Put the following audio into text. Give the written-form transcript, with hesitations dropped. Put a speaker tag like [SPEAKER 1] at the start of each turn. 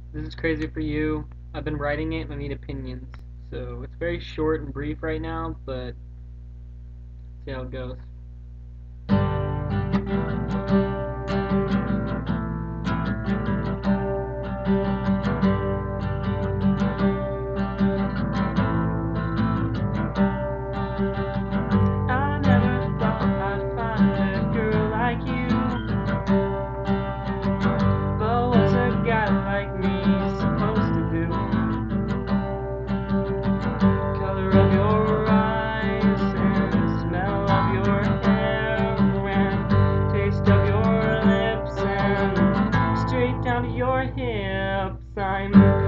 [SPEAKER 1] This is crazy for you. I've been writing it and I need opinions. So it's very short and brief right now, but see how it goes. I never thought I'd find a girl like you. But what's a guy like me supposed to do? Color of your eyes and smell of your hair and taste of your lips and straight down to your hips. I'm